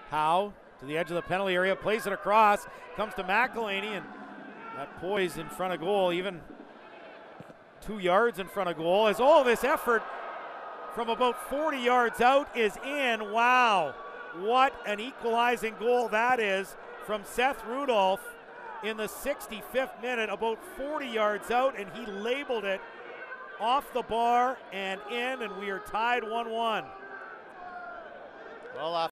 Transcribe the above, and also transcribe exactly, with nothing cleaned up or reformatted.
Howe to the edge of the penalty area, plays it across, comes to McElhaney, and that poise in front of goal, even two yards in front of goal, as all this effort from about forty yards out is in. Wow, what an equalizing goal that is from Seth Rudolph in the sixty-fifth minute, about forty yards out, and he labeled it off the bar and in, and we are tied one one. Well, uh